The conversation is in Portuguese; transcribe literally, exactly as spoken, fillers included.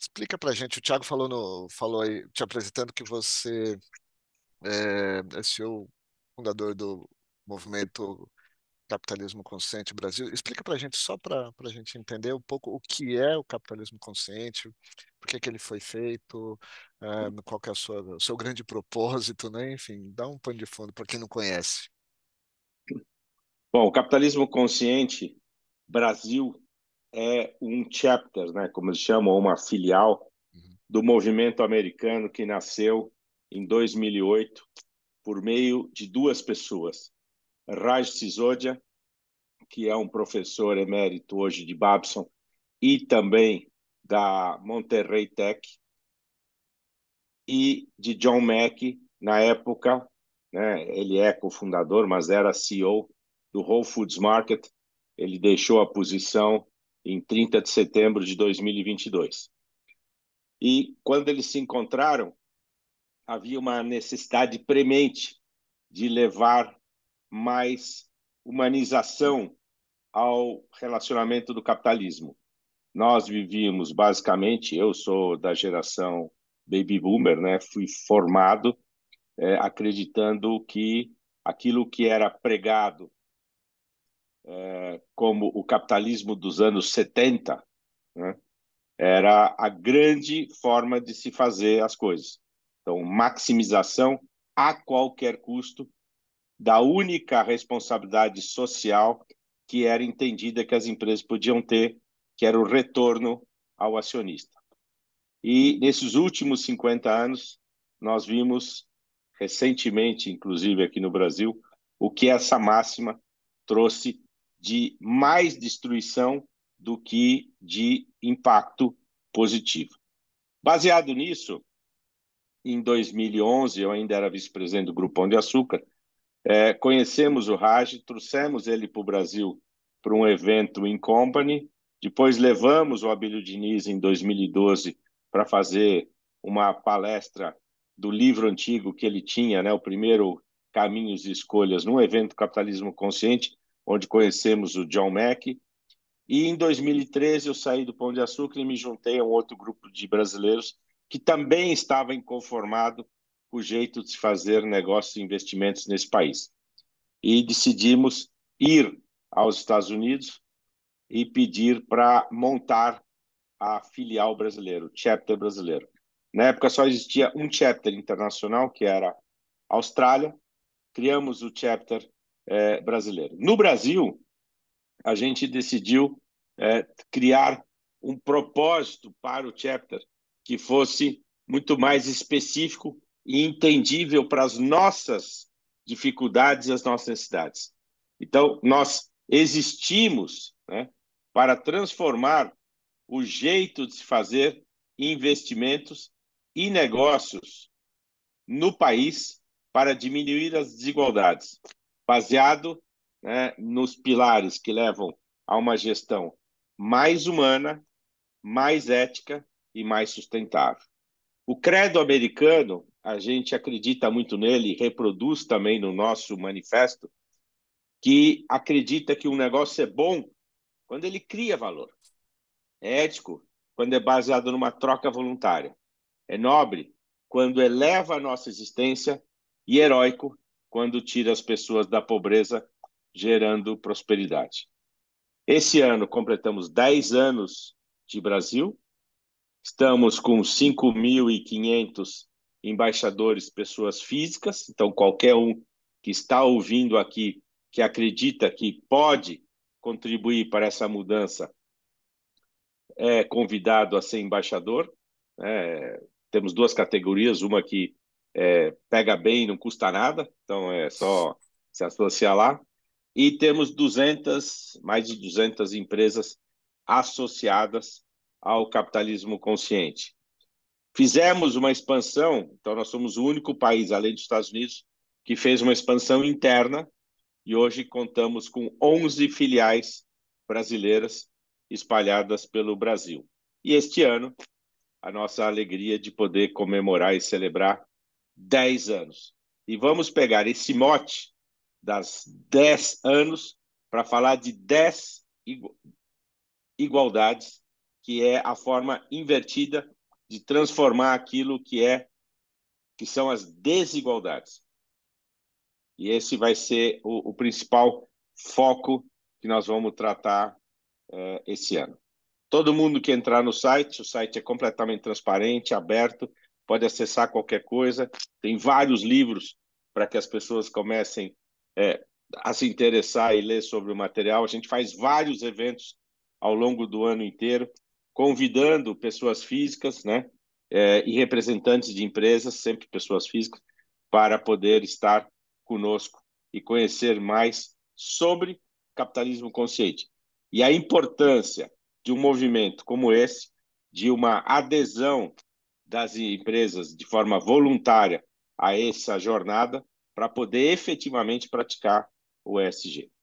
Explica para a gente, o Thiago falou, no, falou aí, te apresentando que você é, é C E O, fundador do movimento Capitalismo Consciente Brasil. Explica para a gente, só para a gente entender um pouco o que é o capitalismo consciente, por que que ele foi feito, é, qual que é a sua, o seu grande propósito, né? Enfim, dá um pano de fundo para quem não conhece. Bom, o capitalismo consciente Brasil é um chapter, né, como eles chamam, uma filial Uhum. do movimento americano que nasceu em dois mil e oito por meio de duas pessoas. Raj Sisodia, que é um professor emérito hoje de Babson e também da Monterrey Tech, e de John Mackey, na época, né, ele é cofundador, mas era C E O do Whole Foods Market. Ele deixou a posição em trinta de setembro de dois mil e vinte e dois. E quando eles se encontraram, havia uma necessidade premente de levar mais humanização ao relacionamento do capitalismo. Nós vivíamos basicamente, eu sou da geração baby boomer, né? Fui formado é, acreditando que aquilo que era pregado é, como o capitalismo dos anos setenta, né, era a grande forma de se fazer as coisas. Então, maximização a qualquer custo da única responsabilidade social que era entendida que as empresas podiam ter, que era o retorno ao acionista. E nesses últimos cinquenta anos, nós vimos recentemente, inclusive aqui no Brasil, o que essa máxima trouxe de mais destruição do que de impacto positivo. Baseado nisso, em dois mil e onze, eu ainda era vice-presidente do Grupo Pão de Açúcar, é, conhecemos o Raj, trouxemos ele para o Brasil para um evento em company, depois levamos o Abílio Diniz em dois mil e doze para fazer uma palestra do livro antigo que ele tinha, né, o primeiro Caminhos e Escolhas, num evento Capitalismo Consciente, onde conhecemos o John Mackey. E em dois mil e treze eu saí do Pão de Açúcar e me juntei a um outro grupo de brasileiros que também estava inconformado com o jeito de se fazer negócios e investimentos nesse país. E decidimos ir aos Estados Unidos e pedir para montar a filial brasileira, o chapter brasileiro. Na época só existia um chapter internacional, que era a Austrália. Criamos o chapter eh, brasileiro. No Brasil, a gente decidiu é, criar um propósito para o chapter que fosse muito mais específico e entendível para as nossas dificuldades e as nossas necessidades. Então, nós existimos, né, para transformar o jeito de se fazer investimentos e negócios no país para diminuir as desigualdades, baseado, né, nos pilares que levam a uma gestão mais humana, mais ética e mais sustentável. O credo americano, a gente acredita muito nele e reproduz também no nosso manifesto, que acredita que um negócio é bom quando ele cria valor. É ético quando é baseado numa troca voluntária. É nobre quando eleva a nossa existência e heróico quando tira as pessoas da pobreza, gerando prosperidade. Esse ano completamos dez anos de Brasil, estamos com cinco mil e quinhentos embaixadores, pessoas físicas, então qualquer um que está ouvindo aqui, que acredita que pode contribuir para essa mudança, é convidado a ser embaixador. É, temos duas categorias, uma que é, pega bem e não custa nada, então é só se associar lá. E temos duzentas, mais de duzentas empresas associadas ao capitalismo consciente. Fizemos uma expansão, então nós somos o único país, além dos Estados Unidos, que fez uma expansão interna e hoje contamos com onze filiais brasileiras espalhadas pelo Brasil. E este ano, a nossa alegria de poder comemorar e celebrar dez anos. E vamos pegar esse mote das dez anos para falar de dez igualdades que é a forma invertida de transformar aquilo que é que são as desigualdades. E esse vai ser o, o principal foco que nós vamos tratar uh, esse ano. Todo mundo que entrar no site, o site é completamente transparente, aberto, pode acessar qualquer coisa. Tem vários livros para que as pessoas comecem é, a se interessar e ler sobre o material. A gente faz vários eventos ao longo do ano inteiro, convidando pessoas físicas, né, é, e representantes de empresas, sempre pessoas físicas, para poder estar conosco e conhecer mais sobre capitalismo consciente. E a importância de um movimento como esse, de uma adesão das empresas de forma voluntária a essa jornada, para poder efetivamente praticar o E S G.